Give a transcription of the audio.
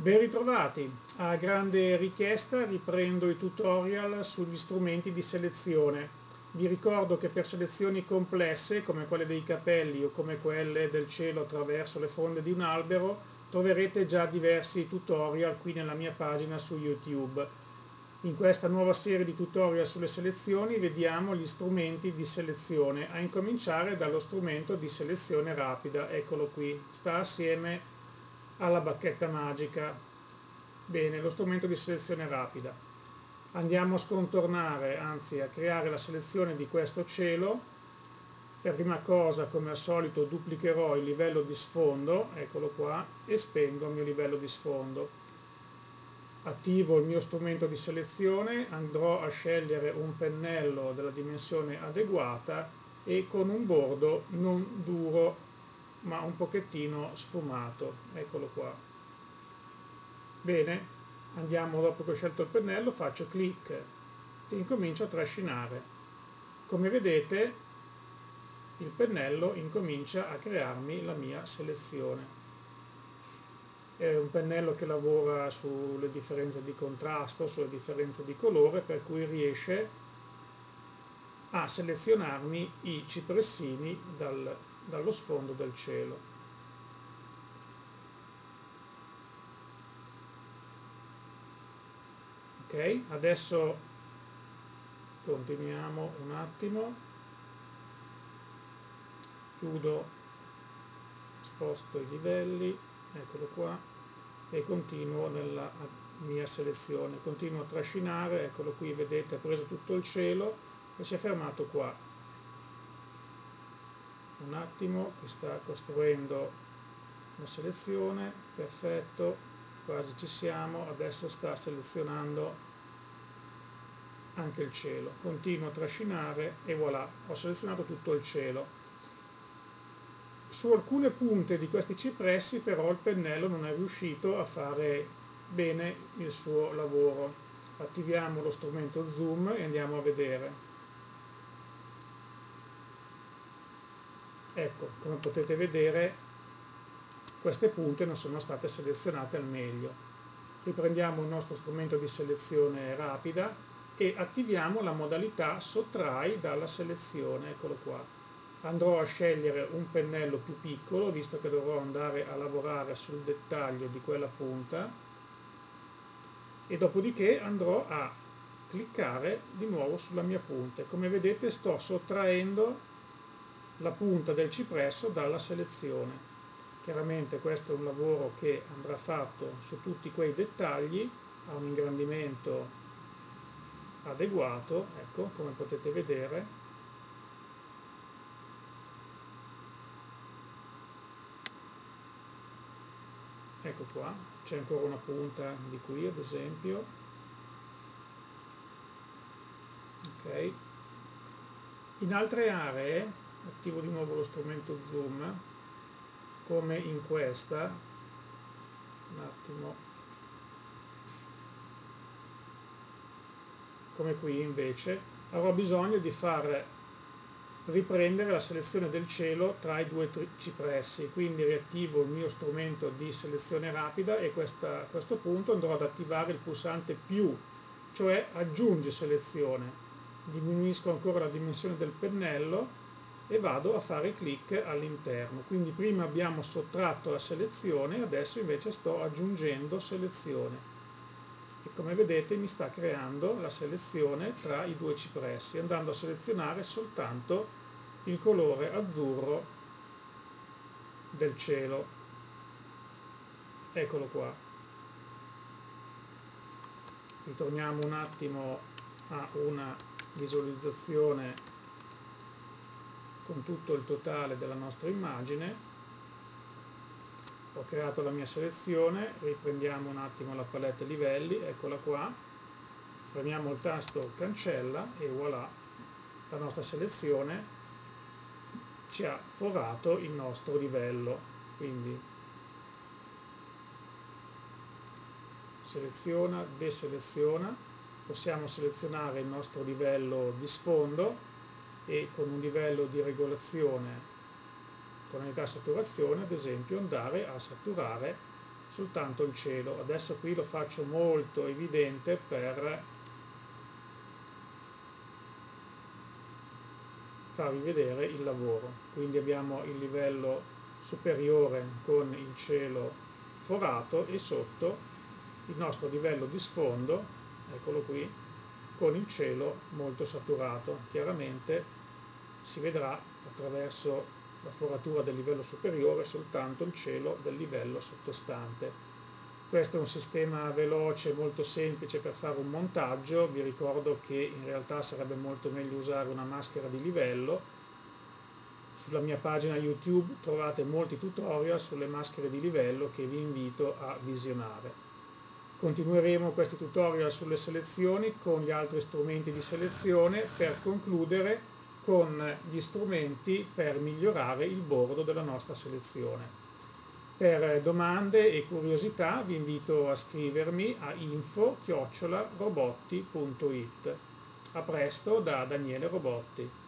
Ben ritrovati, a grande richiesta riprendo i tutorial sugli strumenti di selezione. Vi ricordo che per selezioni complesse come quelle dei capelli o come quelle del cielo attraverso le fronde di un albero troverete già diversi tutorial qui nella mia pagina su YouTube. In questa nuova serie di tutorial sulle selezioni vediamo gli strumenti di selezione, a incominciare dallo strumento di selezione rapida, eccolo qui, sta assieme alla bacchetta magica. Bene, lo strumento di selezione rapida. Andiamo a scontornare, anzi a creare la selezione di questo cielo. Per prima cosa, come al solito, duplicherò il livello di sfondo, eccolo qua, e spengo il mio livello di sfondo. Attivo il mio strumento di selezione, andrò a scegliere un pennello della dimensione adeguata e con un bordo non duro ma un pochettino sfumato, eccolo qua. Bene, andiamo, dopo che ho scelto il pennello faccio clic e incomincio a trascinare. Come vedete il pennello incomincia a crearmi la mia selezione. È un pennello che lavora sulle differenze di contrasto, sulle differenze di colore, per cui riesce a selezionarmi i cipressini dallo sfondo del cielo. Ok, adesso continuiamo un attimo, chiudo, sposto i livelli, eccolo qua, e continuo nella mia selezione, continuo a trascinare, eccolo qui, vedete, ha preso tutto il cielo e si è fermato qua. Un attimo che sta costruendo la selezione, perfetto, quasi ci siamo, adesso sta selezionando anche il cielo, continuo a trascinare e voilà, ho selezionato tutto il cielo. Su alcune punte di questi cipressi però il pennello non è riuscito a fare bene il suo lavoro. Attiviamo lo strumento zoom e andiamo a vedere. Ecco, come potete vedere queste punte non sono state selezionate al meglio. Riprendiamo il nostro strumento di selezione rapida e attiviamo la modalità sottrai dalla selezione, eccolo qua. Andrò a scegliere un pennello più piccolo, visto che dovrò andare a lavorare sul dettaglio di quella punta, e dopodiché andrò a cliccare di nuovo sulla mia punta. Come vedete sto sottraendo la punta del cipresso dalla selezione. Chiaramente questo è un lavoro che andrà fatto su tutti quei dettagli, a un ingrandimento adeguato, ecco, come potete vedere. Ecco qua, c'è ancora una punta di qui ad esempio. Ok. In altre aree, attivo di nuovo lo strumento zoom, come in questa, un attimo, come qui invece, avrò bisogno di far riprendere la selezione del cielo tra i due cipressi, quindi riattivo il mio strumento di selezione rapida e a questo punto andrò ad attivare il pulsante più, cioè aggiungi selezione, diminuisco ancora la dimensione del pennello e vado a fare clic all'interno. Quindi prima abbiamo sottratto la selezione, adesso invece sto aggiungendo selezione e come vedete mi sta creando la selezione tra i due cipressi, andando a selezionare soltanto il colore azzurro del cielo. Eccolo qua. Ritorniamo un attimo a una visualizzazione con tutto il totale della nostra immagine. Ho creato la mia selezione, riprendiamo un attimo la palette livelli, eccola qua, premiamo il tasto cancella e voilà, la nostra selezione ci ha forato il nostro livello. Quindi seleziona, deseleziona, possiamo selezionare il nostro livello di sfondo e con un livello di regolazione tonalità saturazione, ad esempio, andare a saturare soltanto il cielo. Adesso qui lo faccio molto evidente per farvi vedere il lavoro. Quindi abbiamo il livello superiore con il cielo forato e sotto il nostro livello di sfondo, eccolo qui, con il cielo molto saturato. Chiaramente si vedrà attraverso la foratura del livello superiore soltanto il cielo del livello sottostante. Questo è un sistema veloce, molto semplice per fare un montaggio. Vi ricordo che in realtà sarebbe molto meglio usare una maschera di livello. Sulla mia pagina YouTube trovate molti tutorial sulle maschere di livello che vi invito a visionare. Continueremo questi tutorial sulle selezioni con gli altri strumenti di selezione per concludere con gli strumenti per migliorare il bordo della nostra selezione. Per domande e curiosità vi invito a scrivermi a info@robotti.it. A presto da Daniele Robotti.